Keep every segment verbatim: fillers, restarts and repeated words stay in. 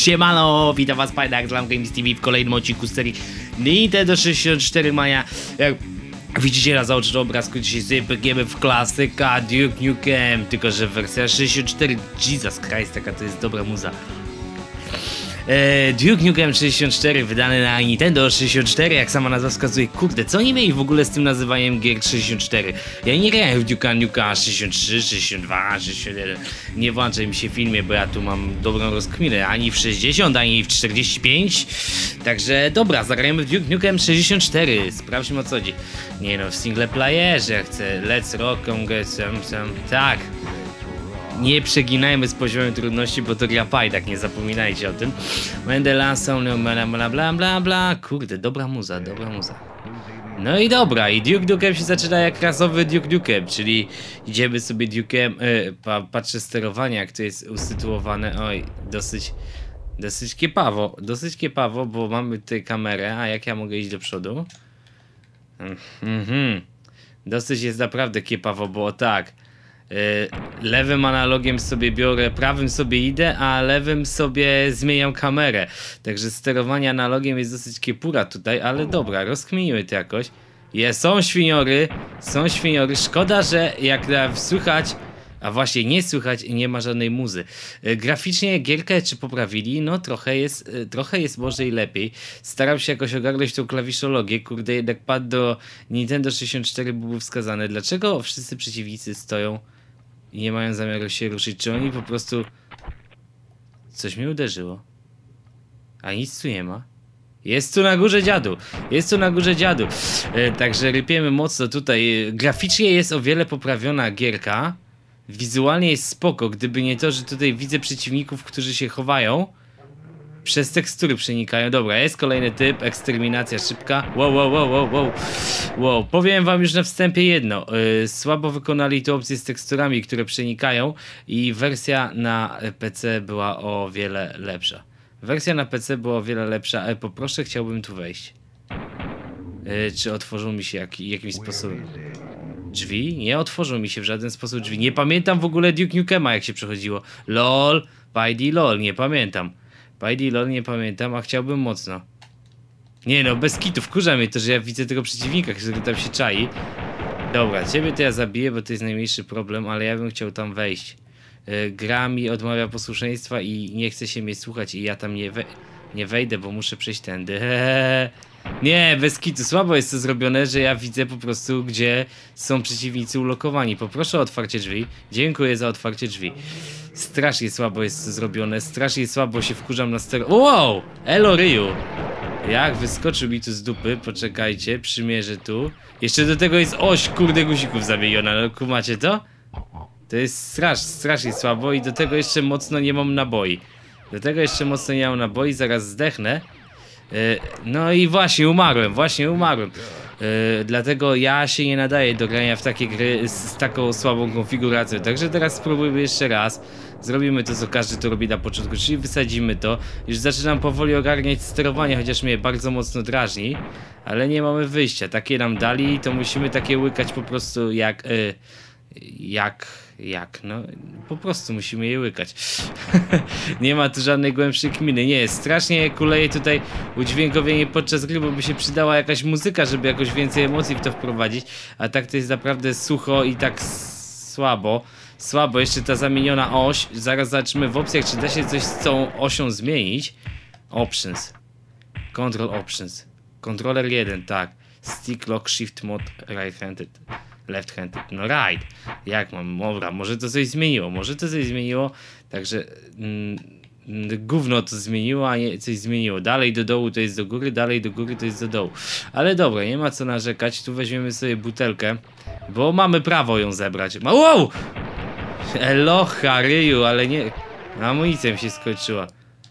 Siemano, witam was Pajdak z Lam Games T V w kolejnym odcinku z serii Nintendo sześćdziesiąt cztery Mania. Jak widzicie na zaocznym obrazku, dzisiaj sobie biegniemy w klasyka Duke Nukem, tylko że wersja sześćdziesiąt cztery. Jesus Christ, jaka to jest dobra muza. Duke Nukem sześćdziesiąt cztery wydany na Nintendo sześćdziesiąt cztery, jak sama nazwa wskazuje. Kurde, co oni mieli w ogóle z tym nazywaniem gier sześćdziesiąt cztery? Ja nie grałem w Duke'a Nukem sześćdziesiąt trzy, sześćdziesiąt dwa, sześćdziesiąt jeden. Nie włączaj mi się w filmie, bo ja tu mam dobrą rozkminę. Ani w sześćdziesiąt, ani w czterdzieści pięć. Także dobra, zagrajmy w Duke Nukem sześćdziesiąt cztery. Sprawdźmy o co chodzi. Nie no, w single playerze chcę. Let's rock and get some, some. Tak. Nie przeginajmy z poziomem trudności, bo to gra Pajdak, nie zapominajcie o tym. Mendela są, no bla bla bla bla bla. Kurde, dobra muza, dobra muza. No i dobra, i Duke Nukem się zaczyna jak rasowy Duke Nukem, czyli idziemy sobie Duke'em, yy, pa, patrzę sterowanie, jak to jest usytuowane. Oj, dosyć, dosyć kiepawo, dosyć kiepawo, bo mamy tutaj kamerę, a jak ja mogę iść do przodu? Mhm, dosyć jest naprawdę kiepawo, bo tak. Yy, lewym analogiem sobie biorę, prawym sobie idę, a lewym sobie zmieniam kamerę. Także sterowanie analogiem jest dosyć kiepura tutaj, ale dobra, rozkminimy to jakoś. Je, są świniory, są świniory. Szkoda, że jak słychać, a właśnie nie słychać i nie ma żadnej muzy. Yy, graficznie gierkę czy poprawili? No trochę jest, yy, trochę jest może i lepiej. Staram się jakoś ogarnąć tą klawiszologię. Kurde, jednak pad do Nintendo sześćdziesiąt cztery byłby wskazany. Dlaczego wszyscy przeciwnicy stoją i nie mają zamiaru się ruszyć? Czy oni po prostu... Coś mnie uderzyło. A nic tu nie ma. Jest tu na górze dziadu. Jest tu na górze dziadu. E, także rypiemy mocno tutaj. Graficznie jest o wiele poprawiona gierka. Wizualnie jest spoko. Gdyby nie to, że tutaj widzę przeciwników, którzy się chowają. Przez tekstury przenikają. Dobra, jest kolejny typ. Eksterminacja szybka. Wow, wow, wow, wow, wow. Wow. Powiem wam już na wstępie jedno. Yy, słabo wykonali tę opcję z teksturami, które przenikają. I wersja na P C była o wiele lepsza. Wersja na P C była o wiele lepsza. Ale poproszę, chciałbym tu wejść. Yy, czy otworzą mi się jak, jakimś sposobem drzwi? Nie otworzą mi się w żaden sposób drzwi. Nie pamiętam w ogóle Duke Nukema, jak się przechodziło. LOL. Pajdi LOL. Nie pamiętam. Pajdi LOL nie pamiętam, a chciałbym mocno. Nie no, bez kitu, wkurza mnie to, że ja widzę tego przeciwnika, który tam się czai. Dobra, ciebie to ja zabiję, bo to jest najmniejszy problem, ale ja bym chciał tam wejść. Yy, gra mi odmawia posłuszeństwa i nie chce się mnie słuchać i ja tam nie, we nie wejdę, bo muszę przejść tędy. Hehehe. Nie, bez kitu, słabo jest to zrobione, że ja widzę po prostu, gdzie są przeciwnicy ulokowani. Poproszę o otwarcie drzwi. Dziękuję za otwarcie drzwi. Strasznie słabo jest to zrobione, strasznie słabo się wkurzam na ster... Wow! Elo Ryu! Jak wyskoczył mi tu z dupy, poczekajcie, przymierzę tu. Jeszcze do tego jest oś, kurde, guzików zamieniona, no kumacie to? To jest strasz, strasznie słabo i do tego jeszcze mocno nie mam naboi. Do tego jeszcze mocno nie mam naboi, zaraz zdechnę. Yy, no i właśnie umarłem, właśnie umarłem. Yy, dlatego ja się nie nadaję do grania w takie gry z, z taką słabą konfiguracją. Także teraz spróbujmy jeszcze raz. Zrobimy to, co każdy to robi na początku, czyli wysadzimy to. Już zaczynam powoli ogarniać sterowanie, chociaż mnie bardzo mocno drażni. Ale nie mamy wyjścia. Takie nam dali, to musimy takie łykać po prostu jak... Yy, jak... Jak? No, po prostu musimy je łykać. Nie ma tu żadnej głębszej kminy. Nie, strasznie kuleje tutaj udźwiękowienie podczas gry, bo by się przydała jakaś muzyka, żeby jakoś więcej emocji w to wprowadzić. A tak to jest naprawdę sucho i tak słabo. Słabo, jeszcze ta zamieniona oś. Zaraz zobaczymy w opcjach, czy da się coś z tą osią zmienić. Options. Control options. Controller jeden, tak. Stick, lock, shift, mod, right-handed. Left-handed, no right. Jak mam, dobra, może to coś zmieniło, może to coś zmieniło, także mm, gówno to zmieniło, a nie coś zmieniło. Dalej do dołu to jest do góry, dalej do góry to jest do dołu. Ale dobra, nie ma co narzekać, tu weźmiemy sobie butelkę, bo mamy prawo ją zebrać. Wow! Elocha, ryju, ale nie... Amunicja mi się skończyła.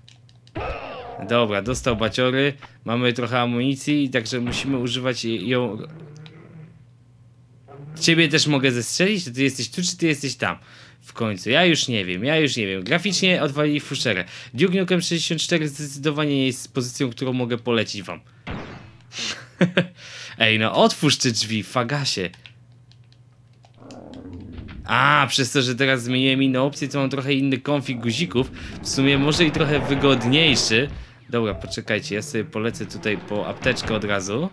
Dobra, dostał baciory, mamy trochę amunicji, także musimy używać ją... Ciebie też mogę zestrzelić? Czy ty jesteś tu, czy ty jesteś tam? W końcu, ja już nie wiem, ja już nie wiem. Graficznie odwalili fuszerę. Duke Nukem sześćdziesiąt cztery zdecydowanie nie jest pozycją, którą mogę polecić wam. Ej, no otwórz te drzwi, fagasie. A, przez to, że teraz zmieniłem inne opcje, to mam trochę inny konfig guzików. W sumie może i trochę wygodniejszy. Dobra, poczekajcie, ja sobie polecę tutaj po apteczkę od razu.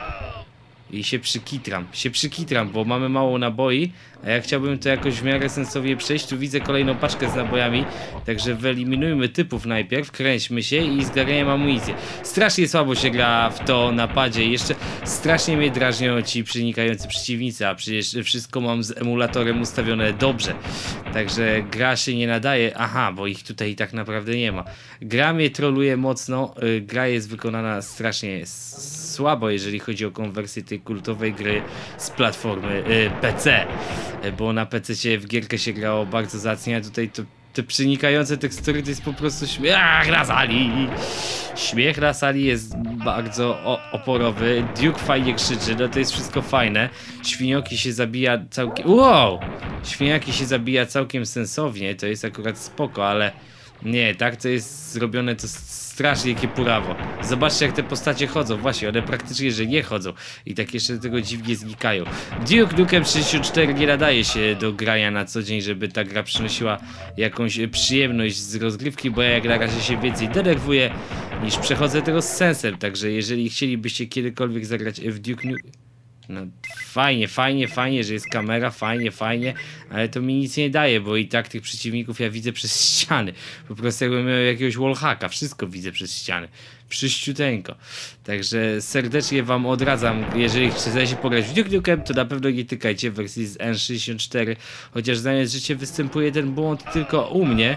I się przykitram, się przykitram, bo mamy mało naboi, a ja chciałbym to jakoś w miarę sensownie przejść. Tu widzę kolejną paczkę z nabojami, także wyeliminujmy typów najpierw, kręćmy się i zgarniamy amunicję. Strasznie słabo się gra w to napadzie i jeszcze strasznie mnie drażnią ci przenikający przeciwnicy, a przecież wszystko mam z emulatorem ustawione dobrze. Także gra się nie nadaje, aha, bo ich tutaj tak naprawdę nie ma. Gra mnie troluje mocno, gra jest wykonana strasznie słabo, jeżeli chodzi o konwersję tej kultowej gry z platformy y, P C, bo na P C się w gierkę się grało bardzo zacnie, a tutaj to, te przenikające tekstury to jest po prostu śmiech na sali. Śmiech na sali jest bardzo o, oporowy. Duke fajnie krzyczy, no to jest wszystko fajne. Świnioki się zabija całkiem... Wow! Świniaki się zabija całkiem sensownie, to jest akurat spoko, ale nie, tak to jest zrobione, to strasznie kiepurawo. Zobaczcie, jak te postacie chodzą, właśnie, one praktycznie, że nie chodzą i tak jeszcze do tego dziwnie znikają. Duke Nukem sześćdziesiąt cztery nie nadaje się do grania na co dzień, żeby ta gra przynosiła jakąś przyjemność z rozgrywki, bo ja jak na razie się więcej denerwuję niż przechodzę tego z sensem, także jeżeli chcielibyście kiedykolwiek zagrać w Duke Nukem... No fajnie, fajnie, fajnie, że jest kamera, fajnie, fajnie, ale to mi nic nie daje, bo i tak tych przeciwników ja widzę przez ściany. Po prostu jakbym miał jakiegoś wallhacka, wszystko widzę przez ściany. Przyściuteńko. Także serdecznie wam odradzam, jeżeli chcecie pograć w Duke Nukem, to na pewno nie tykajcie wersji z N sześćdziesiąt cztery, chociaż zamiast życie występuje ten błąd tylko u mnie.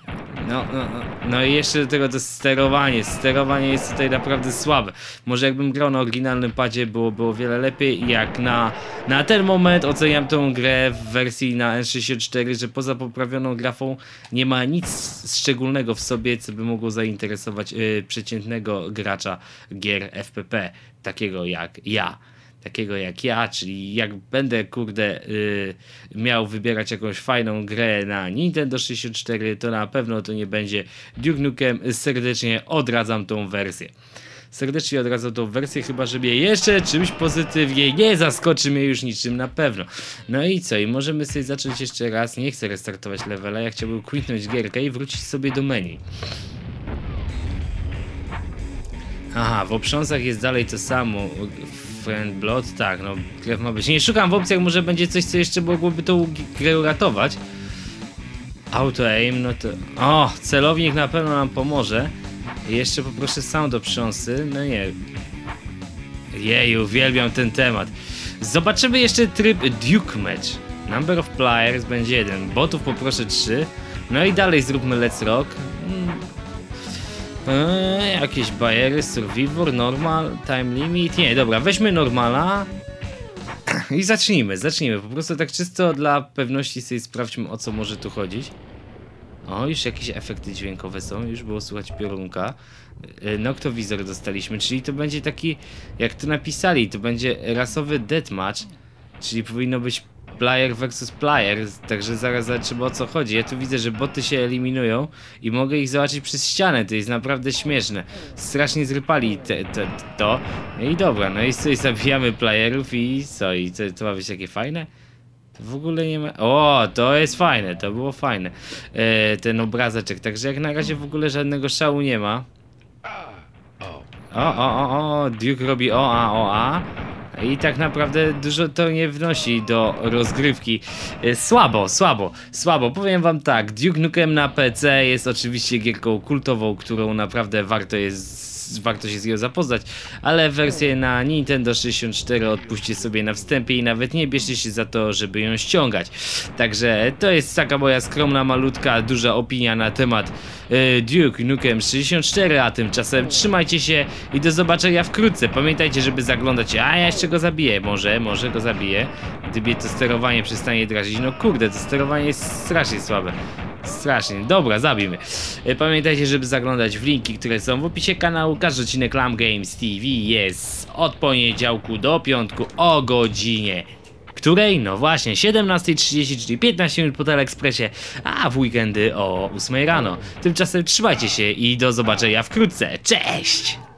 No, no, no, no i jeszcze do tego to sterowanie. Sterowanie jest tutaj naprawdę słabe. Może jakbym grał na oryginalnym padzie, byłoby o wiele lepiej. Jak na, na ten moment oceniam tą grę w wersji na N sześćdziesiąt cztery, że poza poprawioną grafą nie ma nic szczególnego w sobie, co by mogło zainteresować yy, przeciętnego gracza gier F P P, takiego jak ja. Takiego jak ja, czyli jak będę, kurde, yy, miał wybierać jakąś fajną grę na Nintendo sześćdziesiąt cztery, to na pewno to nie będzie Duke Nukem. Serdecznie odradzam tą wersję. Serdecznie odradzam tą wersję, chyba że mnie jeszcze czymś pozytywnie nie zaskoczy mnie już niczym na pewno. No i co? I możemy sobie zacząć jeszcze raz. Nie chcę restartować levela, ja chciałbym quitnąć gierkę i wrócić sobie do menu. Aha, w optionsach jest dalej to samo. Friend Blood, tak, no krew ma być. Nie szukam w opcjach, może będzie coś, co jeszcze mogłoby tą grę uratować. Auto aim, no to... O, celownik na pewno nam pomoże. I jeszcze poproszę sound optionsy, no nie. Jej, uwielbiam ten temat. Zobaczymy jeszcze tryb Duke Match. Number of players będzie jeden, botów poproszę trzy. No i dalej zróbmy Let's Rock. Eee, jakieś bariery, survivor, normal, time limit. Nie, dobra, weźmy normala i zacznijmy, zacznijmy. Po prostu tak czysto dla pewności sobie sprawdźmy, o co może tu chodzić. O, już jakieś efekty dźwiękowe są, już było słychać piorunka. Eee, Noktowizor dostaliśmy, czyli to będzie taki, jak tu napisali, to będzie rasowy deathmatch, czyli powinno być player versus player, także zaraz zobaczymy, o co chodzi. Ja tu widzę, że boty się eliminują i mogę ich zobaczyć przez ścianę, to jest naprawdę śmieszne. Strasznie zrypali te, te, to. No i dobra, no i sobie zabijamy playerów i co? I to, to ma być takie fajne? To w ogóle nie ma... O, to jest fajne, to było fajne. E, ten obrazeczek, także jak na razie w ogóle żadnego szału nie ma. O, o, o, o, Duke robi o, a, o, a. I tak naprawdę dużo to nie wnosi do rozgrywki. Słabo, słabo, słabo. Powiem wam tak, Duke Nukem na P C jest oczywiście gierką kultową, którą naprawdę warto jest, warto się z nią zapoznać, ale wersję na Nintendo sześćdziesiąt cztery odpuśćcie sobie na wstępie i nawet nie bierzcie się za to, żeby ją ściągać. Także to jest taka moja skromna, malutka, duża opinia na temat y, Duke Nukem sześćdziesiąt cztery, a tymczasem trzymajcie się i do zobaczenia wkrótce. Pamiętajcie, żeby zaglądać, a ja jeszcze go zabiję, może, może go zabiję, gdyby to sterowanie przestanie drażnić. No kurde, to sterowanie jest strasznie słabe. Strasznie. Dobra, zabijmy. Pamiętajcie, żeby zaglądać w linki, które są w opisie kanału. Każdy odcinek Lamp Games T V jest od poniedziałku do piątku o godzinie której? No właśnie, siedemnasta trzydzieści, czyli piętnaście minut po Teleekspresie, a w weekendy o ósmej rano. Tymczasem trzymajcie się i do zobaczenia wkrótce. Cześć!